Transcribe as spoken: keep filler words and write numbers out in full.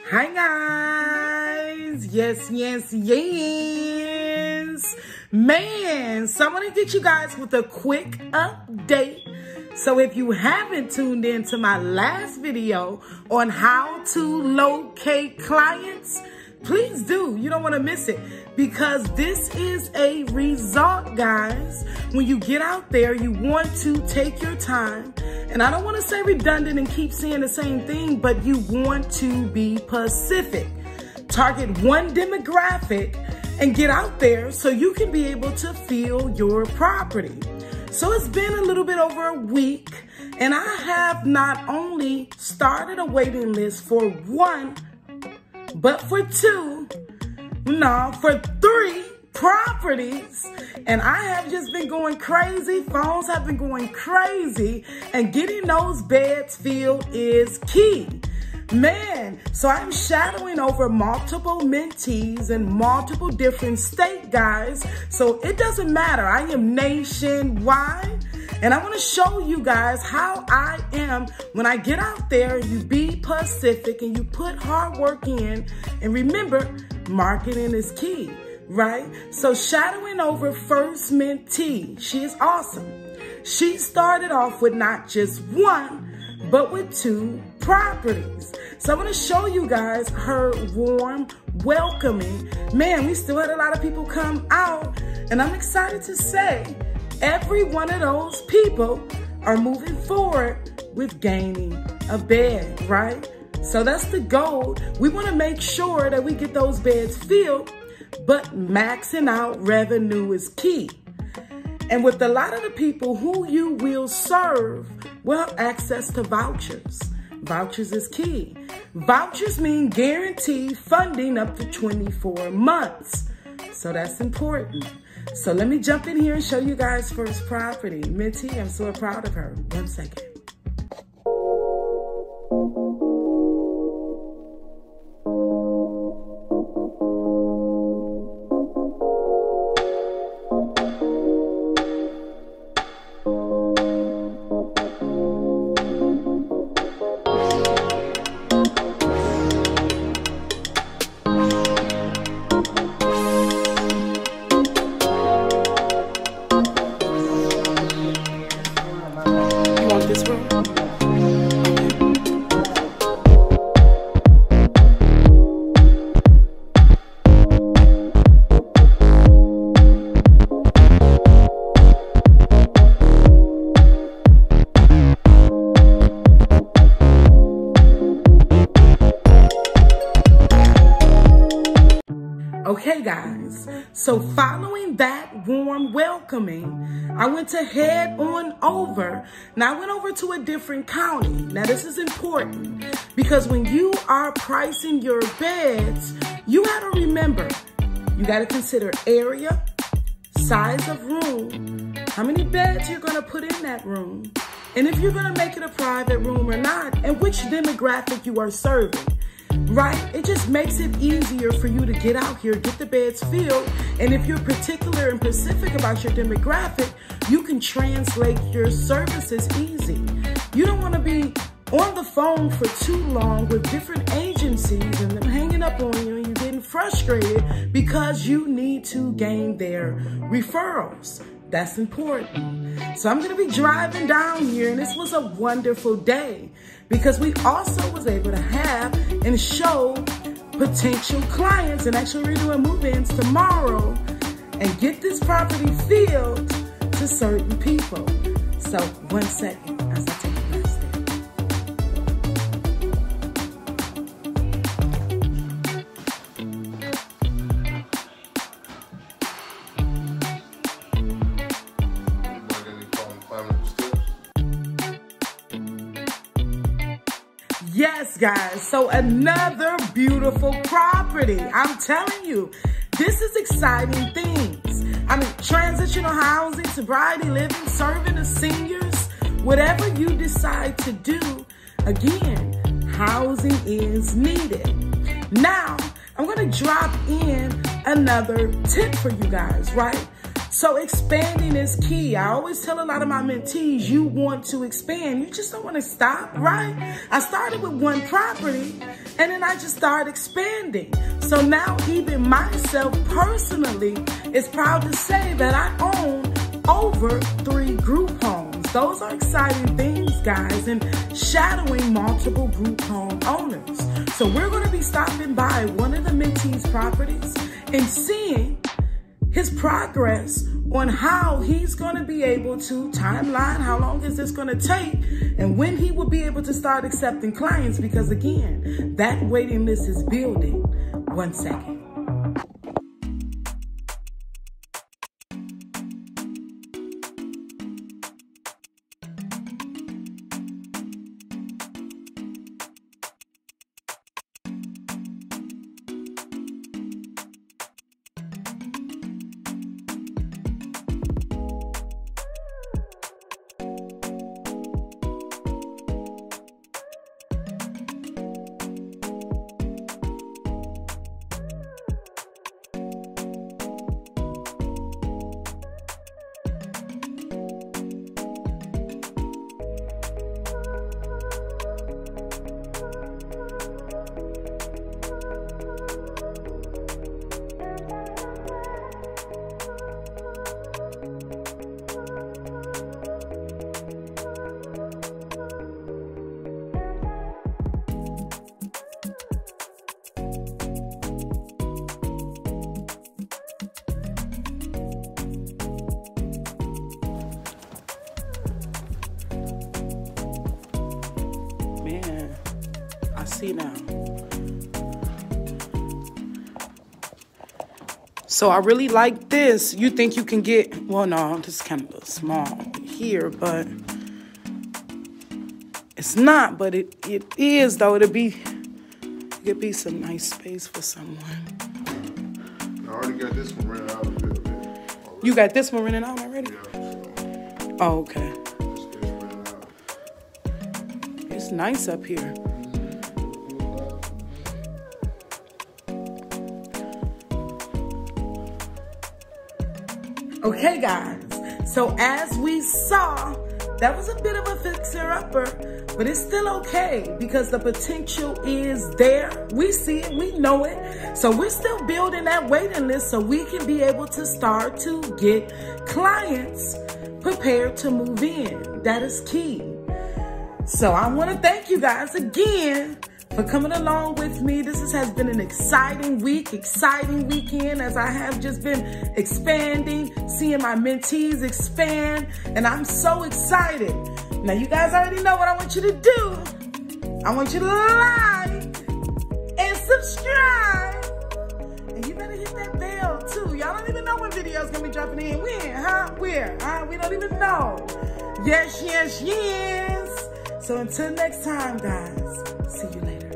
Hi guys, yes, yes, yes. Man, so I'm gonna get you guys with a quick update. So if you haven't tuned in to my last video on how to locate clients, please do. You don't want to miss it because this is a result, guys. When you get out there, you want to take your time. And I don't want to say redundant and keep saying the same thing, but you want to be specific. Target one demographic and get out there so you can be able to fill your property. So it's been a little bit over a week, and I have not only started a waiting list for one, but for two, no, for three properties. And I have just been going crazy. Phones have been going crazy, and getting those beds filled is key. Man, so I'm shadowing over multiple mentees in multiple different state, guys. So it doesn't matter. I am nationwide. And I want to show you guys how I am when I get out there. You be Pacific and you put hard work in. And remember, marketing is key, right? So shadowing over first mentee. She is awesome. She started off with not just one, but with two properties. So I'm going to show you guys her warm welcoming. Man, we still had a lot of people come out, and I'm excited to say every one of those people are moving forward with gaining a bed, right? So that's the goal. We want to make sure that we get those beds filled, but maxing out revenue is key. And with a lot of the people who you will serve will have access to vouchers. Vouchers is key. Vouchers mean guaranteed funding up to twenty-four months. So that's important. So let me jump in here and show you guys first property. Mentee, I'm so proud of her. One second. Okay, guys, so following that warm welcoming, I went to head on over. Now, I went over to a different county. Now, this is important because when you are pricing your beds, you got to remember, you got to consider area, size of room, how many beds you're going to put in that room, and if you're going to make it a private room or not, and which demographic you are serving. Right? It just makes it easier for you to get out here, get the beds filled. And if you're particular and specific about your demographic, you can translate your services easy. You don't want to be on the phone for too long with different agencies and them hanging up on you and you're getting frustrated because you need to gain their referrals. That's important. So I'm going to be driving down here, and this was a wonderful day because we also was able to have and show potential clients, and actually we're doing move-ins tomorrow and get this property filled to certain people. So one second as I take the last step. Yes, guys, so another beautiful property. I'm telling you, this is exciting things. I mean, transitional housing, sobriety living, serving the seniors, whatever you decide to do, again, housing is needed. Now, I'm going to drop in another tip for you guys, right? So expanding is key. I always tell a lot of my mentees, you want to expand. You just don't want to stop, right? I started with one property and then I just started expanding. So now even myself personally is proud to say that I own over three group homes. Those are exciting things, guys, and shadowing multiple group home owners. So we're going to be stopping by one of the mentees' properties and seeing his progress on how he's going to be able to timeline, how long is this going to take, and when he will be able to start accepting clients, because again, that waiting list is building. One second. I see now. So I really like this. You think you can get, well, no, this is kind of a little small here, but it's not, but it, it is, though. It'll be, it could be some nice space for someone. I already got this one rented out a little bit. Already. You got this one rented out already? Yeah. So oh, okay. this is rented out. It's nice up here. Okay, guys, so as we saw, that was a bit of a fixer-upper, but it's still okay because the potential is there. We see it, we know it. So we're still building that waiting list so we can be able to start to get clients prepared to move in. That is key. So I want to thank you guys again for coming along with me. This has been an exciting week, exciting weekend, as I have just been expanding, seeing my mentees expand, and I'm so excited. Now, you guys already know what I want you to do. I want you to like and subscribe, and you better hit that bell too. Y'all don't even know when videos gonna be dropping in. When, huh? Where? Huh? We don't even know. Yes, yes, yes. So until next time, guys, see you later.